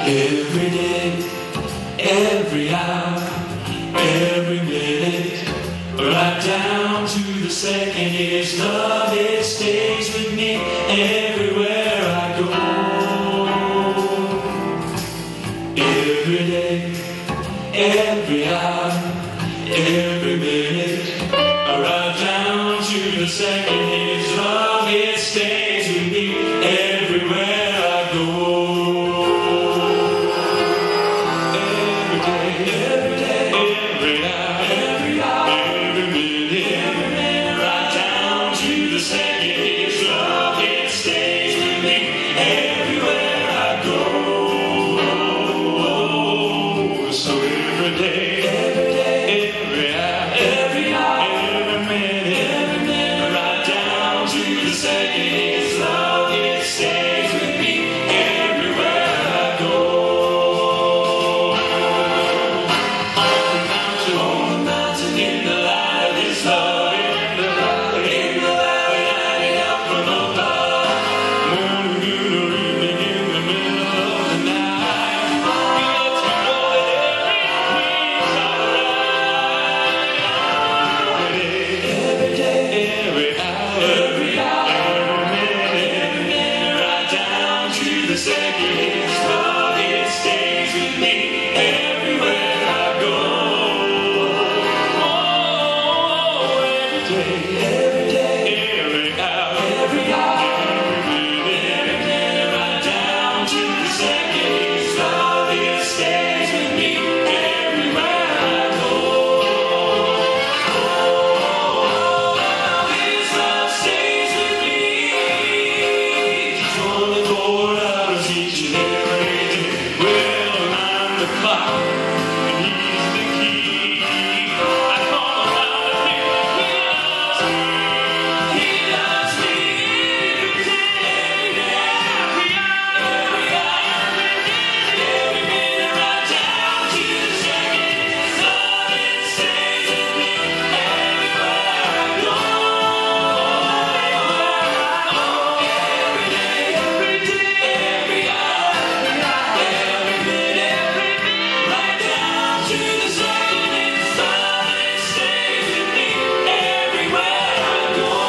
Every day, every hour, every minute, right down to the second, His love, it stays with me everywhere I go. Every day, every hour, every minute, right down to the second, His love, it stays with me everywhere I go.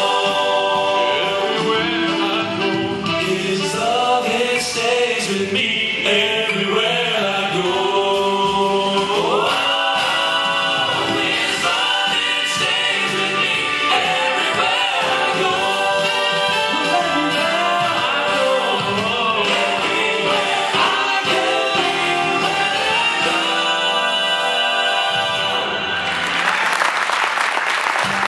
With me.